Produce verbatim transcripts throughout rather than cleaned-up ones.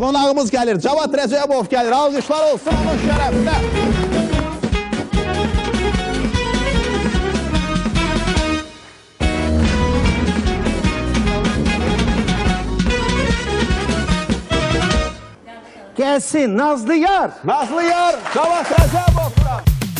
qonağımız gəlir. Cavad Rəcəbov gəlir. Alqışlar olsun onun şərəfinə. Gəlsin Nazlı Yar. Nazlı Yar, Cavad Rəcəbovda.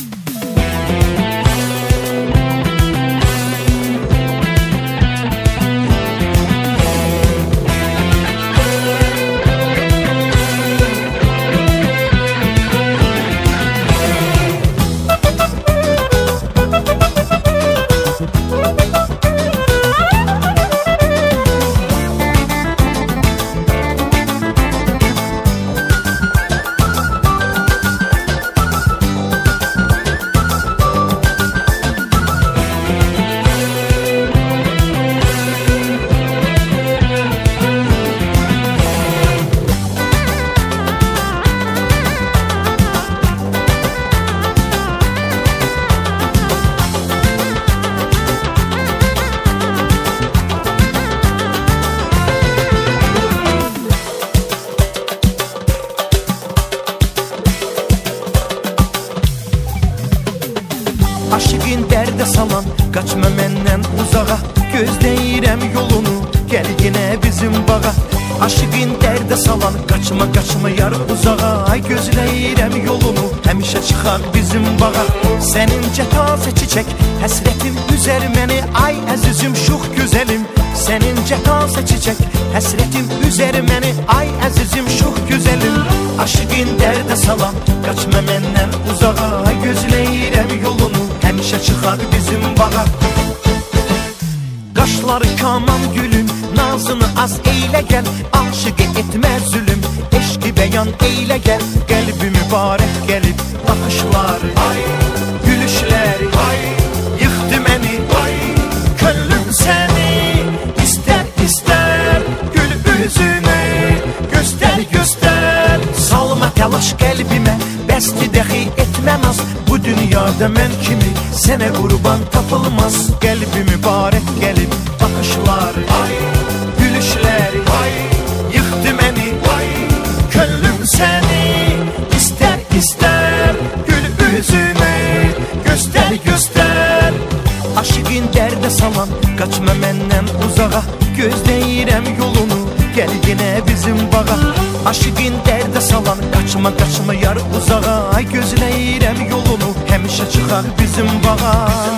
Aşıqın dərdə salan, qaçma məndən uzağa, gözləyirəm yolunu, gəl yenə bizim bağa. Aşıqın dərdə salan, qaçma qaçma yar uzağa, gözləyirəm yolunu, həmişə çıxar bizim bağa. Sənincə tazə çiçək, həsrətim üzər məni, ay əzizim şux gözəlim. Sənincə tazə çiçək, həsrətim üzər məni, ay əzizim şux gözəlim. Aşıqın dərdə salan, qaçma məndən uzağa, gözləyirəm yolunu, həmişə çıxar bizim bağa. Qaşları kaman gülüm, nazını az eylə gəl, aşıqı etmə zülüm, eşqi bəyan eylə gəl, qəlbi mübarək gəlib, baxışları, ay, gülüşləri, ay, yıxdı məni, ay, könlüm səni, istər, istər, gül üzünü, göstər, göstər, salma təlaş qəlbimə, bəsti dəxi etmə naz, bu dünyada mən kimi sənə qurban tapılmaz. Qəlbi mübarək gəlib, baxışları, ay, gülüşləri, ay, yıxdı məni, ay, könlüm səni, istər, istər, gül üzünü, göstər, göstər. Aşıqın dərdə salan, qaçma məndən uzağa, gözləyirəm yolunu, gəl yenə bizim bağa. Aşıqın dərdə salan, qaçma qaçma yar uzağa, gözləyirəm yolunu, həmişə çıxar bizim bağa.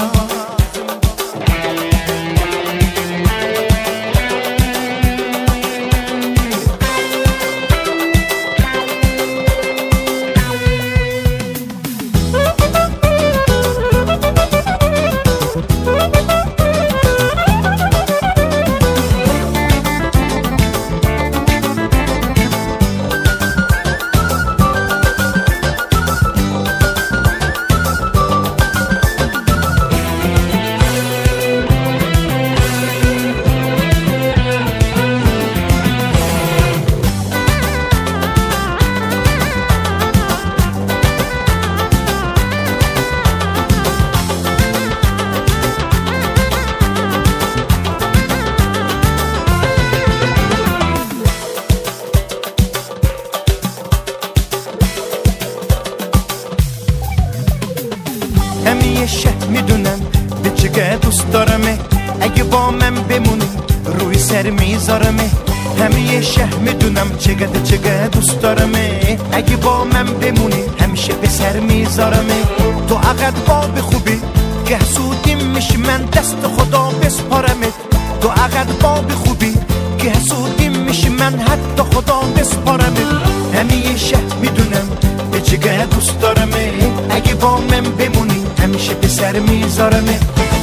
شهر میدونم به چقدر دوست دارمه، اگه با من بمونی روی سر میذارمه. همه شهر میدونم چقدر چقدر دوست دارمه، اگه با من بمونی همیشه به سر میذارمه. تو عقد باب خوبی که حسودیم میشی، من دست خدا بسپارمت. تو عقد باب خوبی که حسودیم میشی، من حتی خدا بسپارمت. همه شهر میدونم به چقدر دوست دارمه، اگه با من بمونی همیشه به سر میذارمه.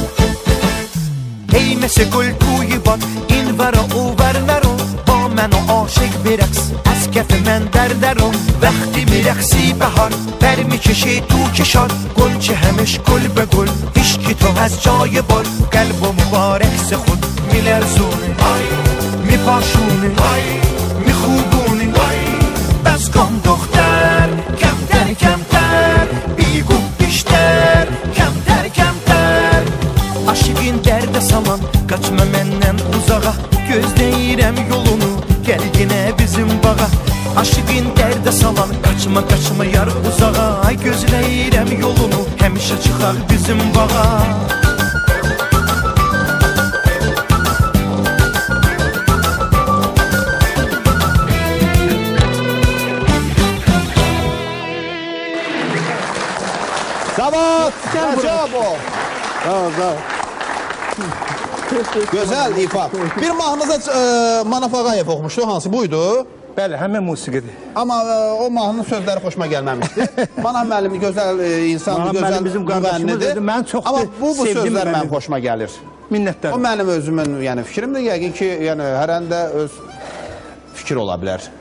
ای مثل گل توی باد این ورا او ور نرو، با من و عاشق برقص از کف من در درو. وقتی میرقصی بهار بر میکشی تو کشار، گل چه همش گل به گل عشقی تو از جای بال. قلب و مبارک ز خود میلرزونه، میپاشونه، میخوبونه. بس کن دختر کمتر کمتر، بیگو بیشتر کمتر کمتر. Aşıqın dərdə salan, qaçma məndən uzağa, gözləyirəm yolunu, gəl yenə bizim bağa. bilirəm yolunu, həmişə çıxar bizim bağa. Davat Rəcəbov. Gözəl ifa. Bir mahnıda e, Manaf Ağayev oxumuşdu, hansı buydu? Bəli, həmin musiqidir. Amma e, o mahnının sözləri xoşuma gəlməmişdi. Manaf müəllim gözəl e, insandır, Manaf gözəl müəllim bizim qardaşımız idi, mən çox Amma bu, bu sevdim sözlər müəllim. mənim xoşuma gəlir. Minnətdarım. O mənim özümün yəni fikrimdir, yəqin ki, yəni hər əndə öz fikir ola bilər.